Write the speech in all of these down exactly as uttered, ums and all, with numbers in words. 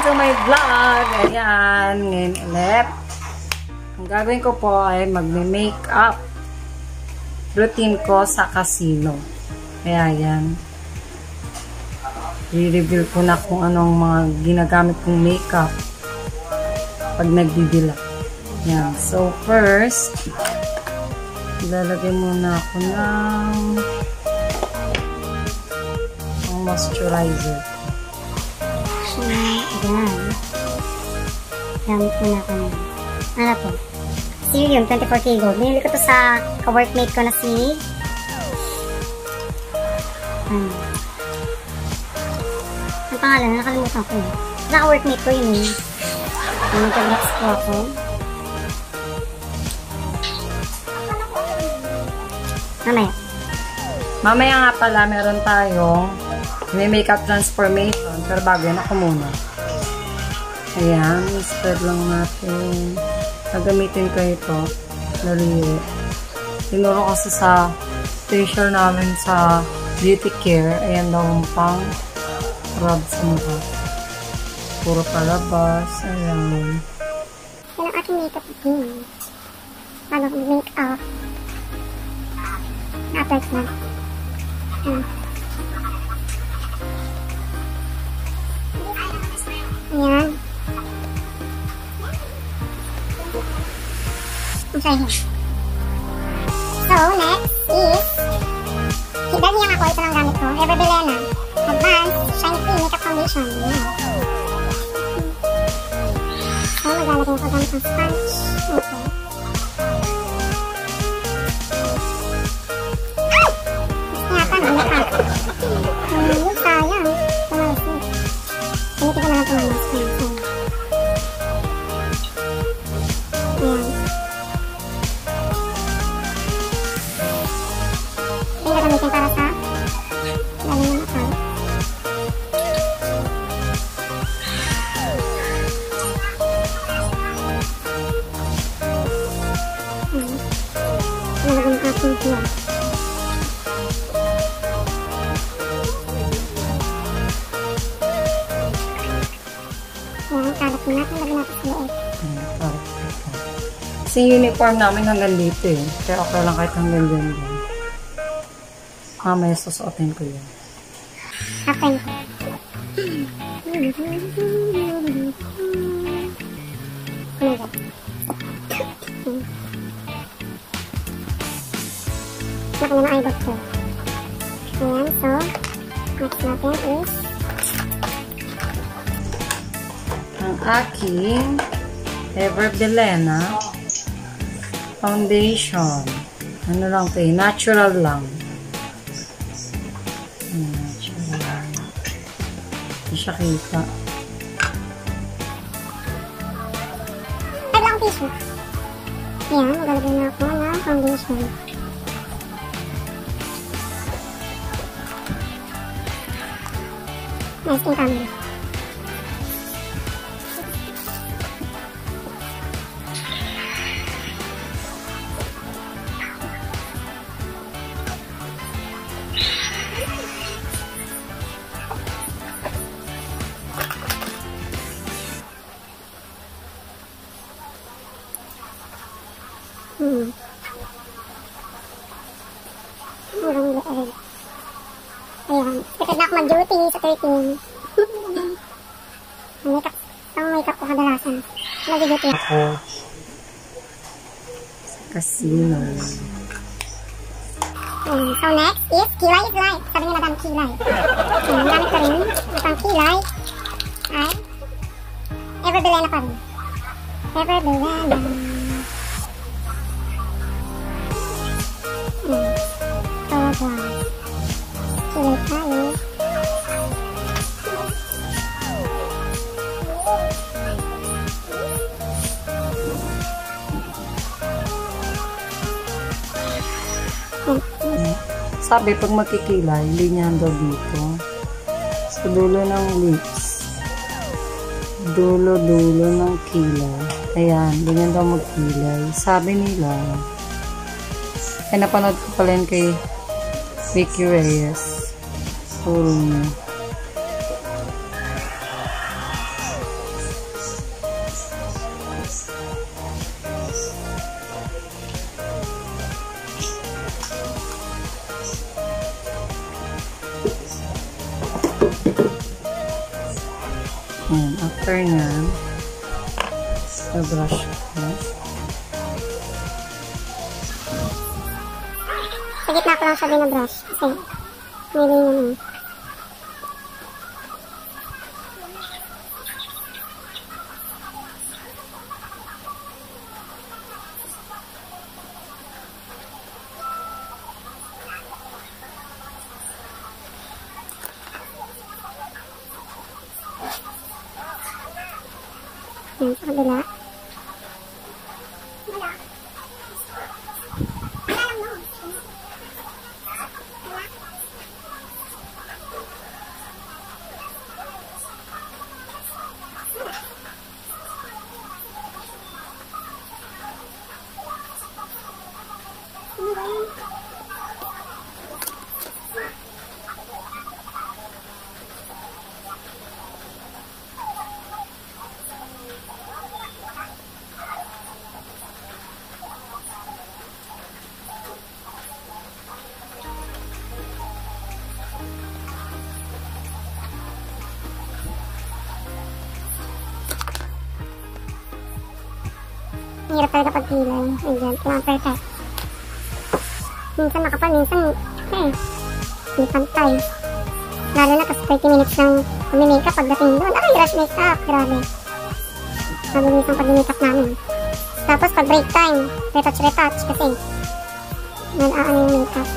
to my vlog! Ayan, ngayon ulit. Ang gagawin ko po ay mag-makeup routine ko sa casino. Kaya yan. I-reveal ko na kung anong mga ginagamit kong makeup pag nagdidila. Yan. So, first, ilalagay muna ako ng ang moisturizer. Ayan. Gamit ko na kami. Ano po? Serum twenty-four K Gold. Binili ko to sa ka-workmate ko na si ano? Ang pangalan? Nakalimutan ko yun. Sa ka-workmate ko yun eh. Nag-relax ko ako. Mamaya. Mamaya nga pala, meron tayong may makeup transformation. Pero bago yan, ako muna. Ayan, spread lang natin. Nagamitin ko ito. Naliwi. Tinuro kasi sa facial namin sa beauty care. Ayan daw ang pang rub sa mukha. Puro palabas. Ayan. Yan ang aking makeup routine. Bago mag-makeup. Na-apply ko na. Ayan. Ayan. I'll try here. So, next is dahil niya ako, ito lang gamit ko. Ever Belena Advanced Shine Free Makeup Foundation. Ayan. So, maglalagay ako gamit ng sponge. Okay. Yata na, makeup. Ayun, sayang. Tumalas na. Pinitin ko na lang tumalas. Ayan, so. Ayan. Ito yung gagamitin para sa lalim ng account. Ayan. Nalagay ng aking hair. Ayan, kalat na natin. Lagyan natin sa loob. Kasi uniform namin hanggang dito eh. Kaya okay lang kahit hanggang dyan din. Mamaya susuotin ko yun. Akin ko. Kumagay. Laki na ng eyebrow ko. Ayan, so next natin is ang aking Ever Belena foundation. Ano lang ito eh, natural lang. Natural. Hindi siya kita. ay lang tissue. Ayan, maglalagay na ako ng foundation. Nice in camera. Hmm. Hanggang leeg. Ayan. Kapag na ako mag-duty sa thirteen. Ang makeup, ang makeup ko kadalasan. Nag-duty ako sa casino. Ayan. So next is kilay is life. Sabi nila dami kilay. Ayan. Ang gamit ko rin. At ang kilay ay Ever Belena pa rin. Ever Belena. Ayan. So guys. Kilay tayo. Sabi, pag magkikilay, linyahan daw dito. Sa dulo ng lips. Dulo-dulo ng kilay. Ayan, linyahan daw magkilay. Sabi nila, ay napanood ko pala yun kay Vicky Reyes. Puro niya. center niya. Sa brush ko. Sa gitna ko lang siya binabrush. Kasi, may rin naman. Yan, sa kabila. Hirap talaga pagpilay. Ayan, kailangan perfect. Minsan makapal, minsan, eh, hindi pantay. Lalo na kasi thirty minutes lang pag-makeup pagdating doon. Ay, rush makeup. Grabe. Mabilis ang pag-makeup namin. Tapos pag break time, retouch-retouch kasi nag-aano yung makeup.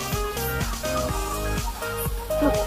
Okay.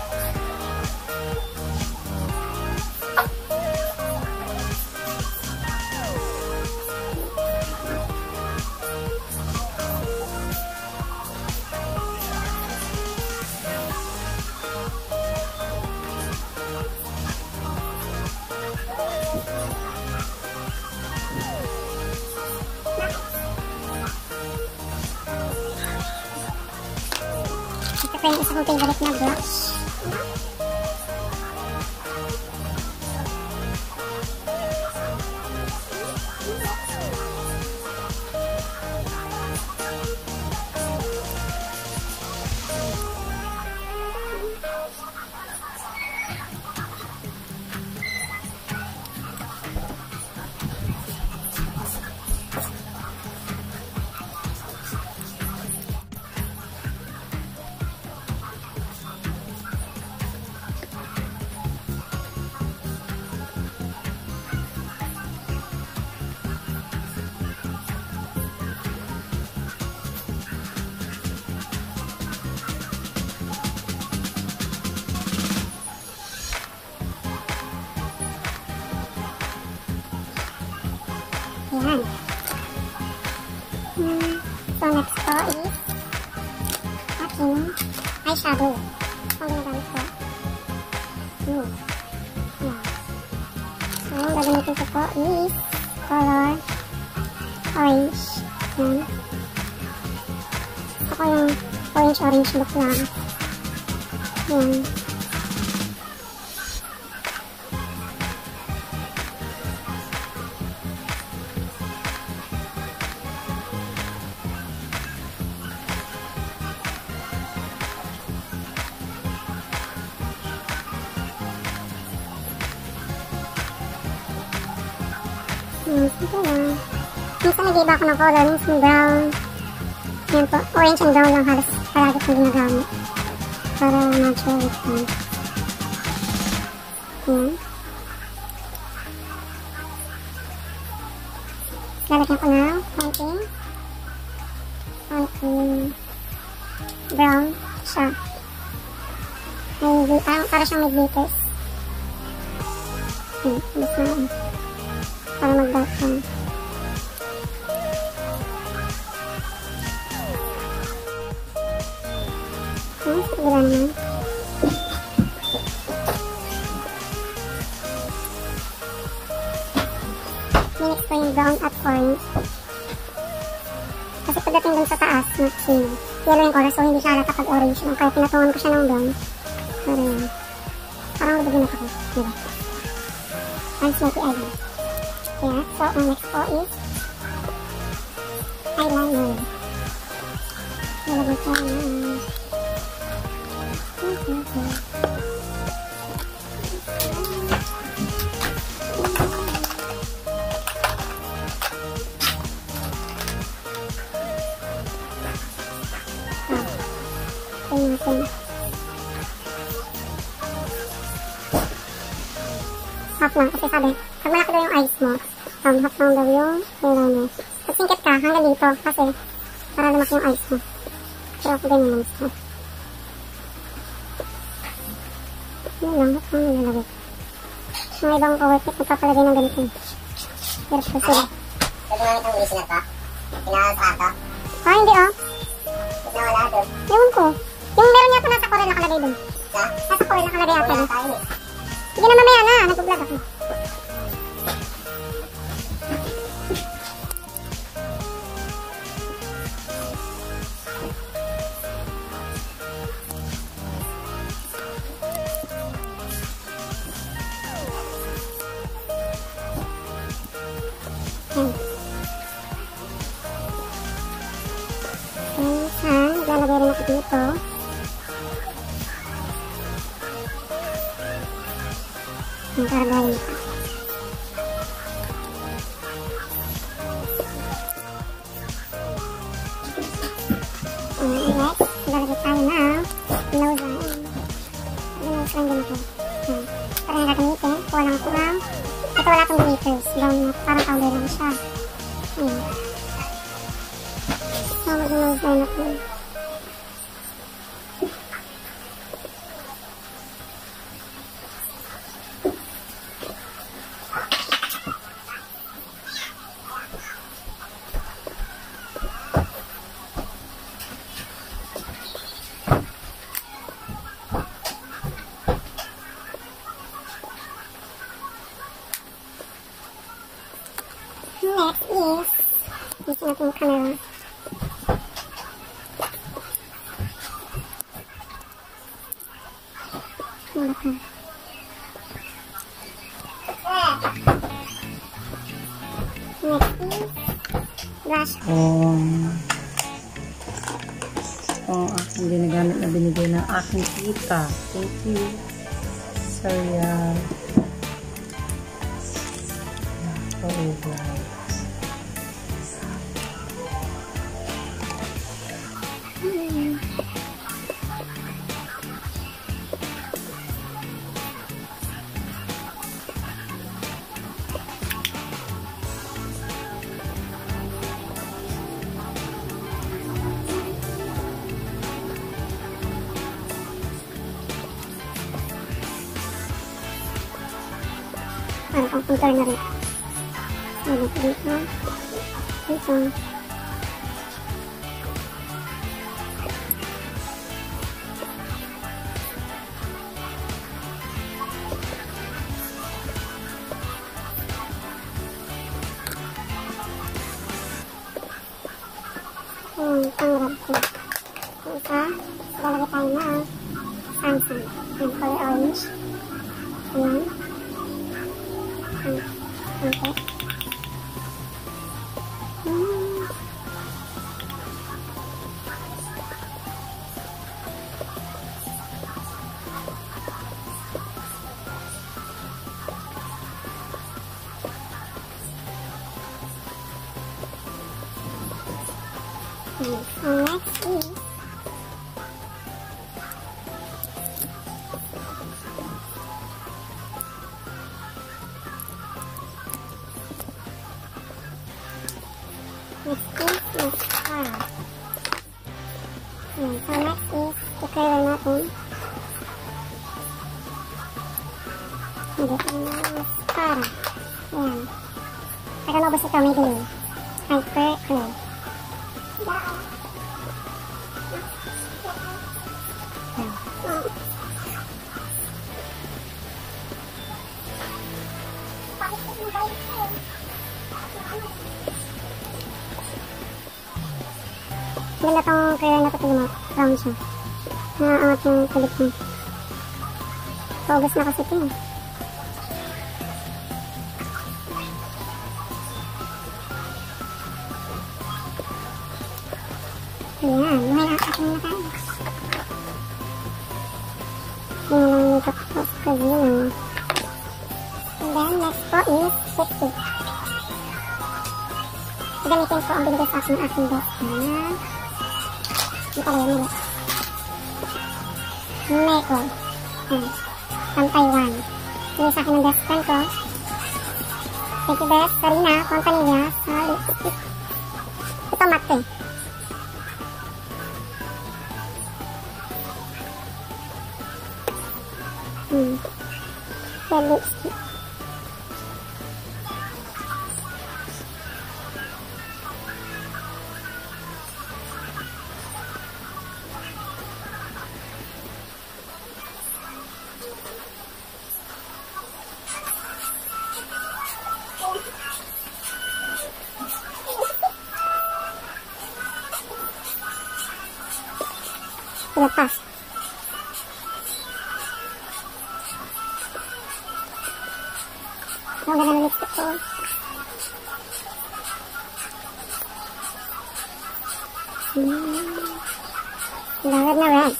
Ito pa yung isa kong favorite na brush. Ayan. Hmm. So, next ko is aking eyeshadow. Ang ginagamit ko. Hmm. Ayan. So, ang gagamitin ko po is color orange. Ayan. Gusto ko yung orange-orange look lang. Ayan. Hmm, sige lang. Minsan nag-iba ako ng color, minsan brown. Yan po, orange and brown lang halos palagi kong ginagamit. Para natural look lang. Yan. Lalagyan ko na konting konting brown siya. May, parang para siyang may glitters. Yan, alis na lang. Para mag-dark lang. Hmm, sige lang naman. Minix ko yung brown at orange. Kasi pagdating dun sa taas, matching. Yellow yung color, so hindi siya halata pag orange lang. Kaya pinatungan ko siya ng brown. Para yan. Parang magbagin ako. Diba? Ang smoky eyeliner. Yeah, so ang next po is eyeliner. Nalagay ko ng natin. Half lang kasi sabi, pag malaki daw yung eyes mo, um, half lang daw yung eyeliner. Pag singkit ka hanggang dito kasi para lumaki yung eyes mo. Pero ako ganyan lang siya. Yun lang, half lang nilalagay. Mga ibang co-work it, magpapalagay ng ganito. Pero po sila. Pwede nga itong isin na to? Pinaka-sato? Ah, hindi oh. Ito na wala doon. Ewan ko. Yung meron niya ito nasa Corel nakalagay doon. Ha? Nasa Corel nakalagay ata. Wala tayo eh. Sige na mamaya na, nag-vlog ako. Ayan. Ayan, naglalagay rin ako dito. Ang karagayin ito. Ayan, next, lalagay tayo na nose line. Nose line din ito. Ayan. Para yung gagamitin, kuha lang ako ng ito wala itong glitters. Down na, parang powder lang siya. Ayan. So, mag-nose line ako. Next is, use natin yung camera. Ano ka? Next is, brush. Um, oh, aking ginagamit na binigay ng aking tita. Thank you. Sorry. Oh, guys. Para pang contour na rin. Ayan, dito. Dito. Ayan, pangrab ko. Yung isa, lalagay tayo na Samsung. Ayan, color orange. Ayan. Okay. Hmm. Okay. So next is Next is mascara. Ayan. So next is i-clear natin. Hindi ko na mascara. Ayan. Para maubos ito, may glue. Hyper clear. Ganda tong clear na ito, tignan mo. Round siya. Naaangat yung kulit mo. Paubos na kasi ito eh. Ayan, buhay na aking na tayo. Hindi na lang makeup tapos kasi yun. And then next po is lipstick. Gamitin ko ang binigay sa akin ng aking best friend. Hindi pala yun ulit. Neko. Hmm. From Taiwan. Yung sa akin ng best friend ko. Thank you, best. Karina, Fontanilla. Sorry. Ito, mate. Hmm. Red lipstick. Lepas. Ang ganda ng lipstick ko. Hmm. Red na red.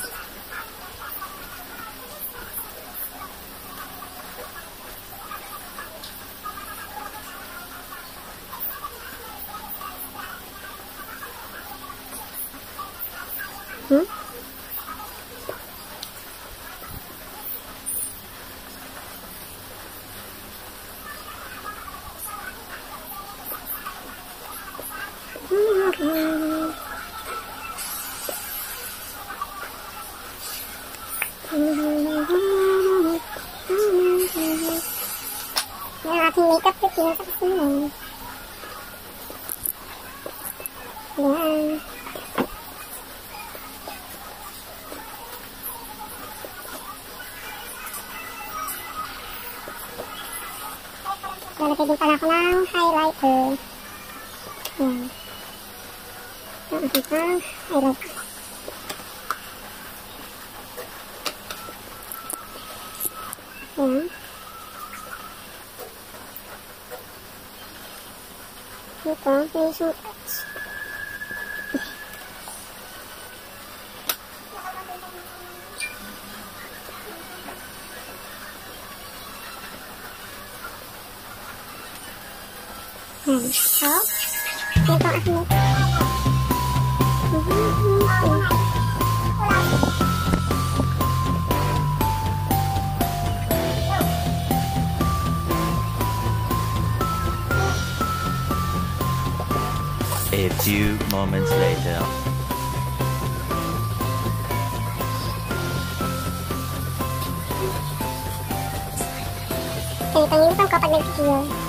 Hmm? Yung aking makeup routine sa kasunod. Yan. Lalagay din pala ako ng highlighter. Yan. Ang aking pang highlighter. Yan. Ito, finishing touch. Yan. So, ito ang aking A few moments later. Ganito ang uniform ko pag nag-cure.